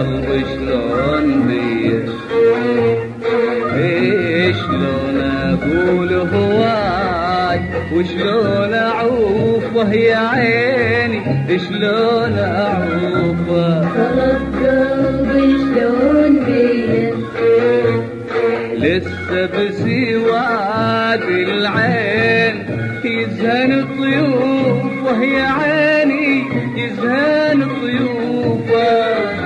قلبي شلون بيه شلون اقول هواي وشلون اعوفه يا عيني شلون اعوفه خلص قلبي شلون بيه لسه بسواد العين يزهن طيوفه يا عيني يزهن طيوفه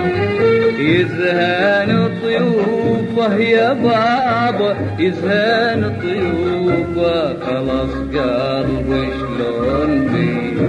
يزهن طيوفه يا بابا يزهن طيوفه خلاص قلبي شلون بيه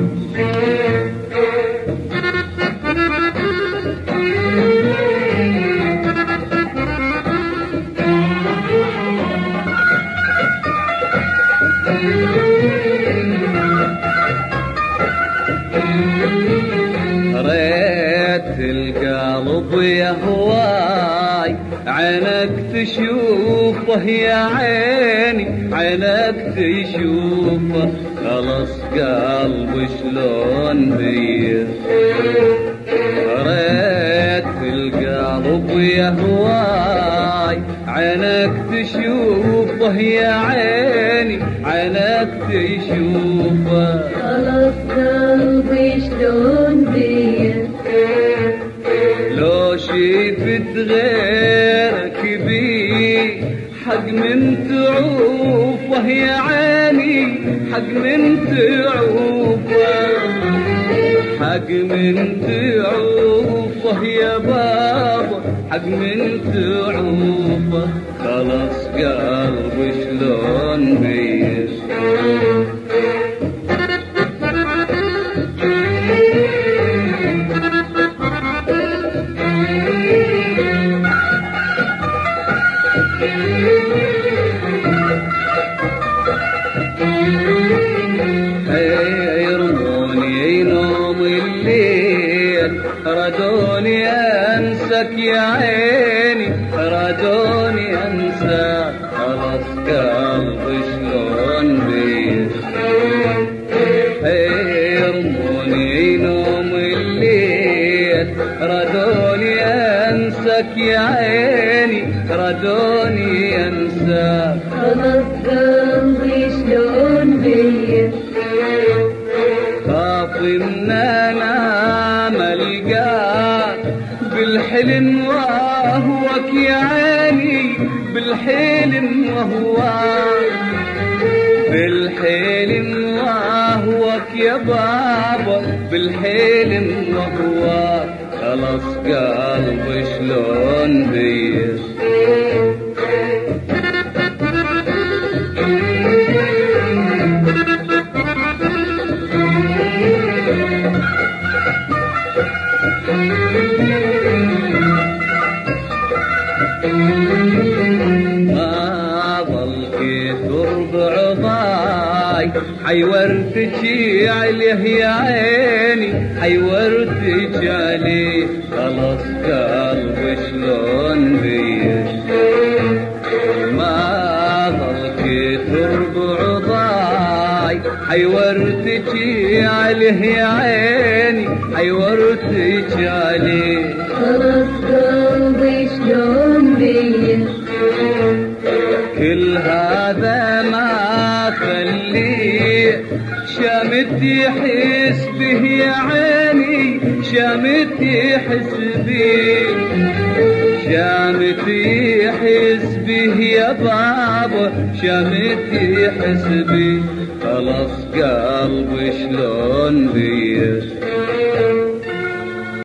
ريت القلب يا هواي عينك تشوفه يا عيني عينك تشوفه خلص قلبي شلون بيه ريت القلب يا هواي عينك تشوفه يا عيني عينك تشوفه خلص قلبي شلون بيه لو شفت غيرك بيه حق من تعوفه يا عيني حق من تعوفه حق من تعوفه يا بابا حق من تعوفه خلاص قلبي شلون بيه يرموني نوم الليل ردوني انسك يا عيني ردوني انساك خلاص قلبي شلون بيه يرموني نوم الليل ردوني انسك يا عيني ردوني انساك خلص قلبي شلون بيه خاف ان انا ملقاك بالحلم وهوك يا عيني بالحلم وهواك بالحلم وهوك يا بابا بالحلم وهواك خلاص قلبي شلون بيه ما ظل كثر بعضاي حيورتك عليه يا عيني حيورتك عليه خلاص قلبي شلون بيه ما ظل كثر بعضاي حيورتك عليه يا عيني حيورتك عليه خلص قلبي شلون بيه كل هذا ما خليه شامت يحس به يا عيني شامت يحس به شامت يحس به يا بابا شامت يحس به خلاص قلبي شلون بيه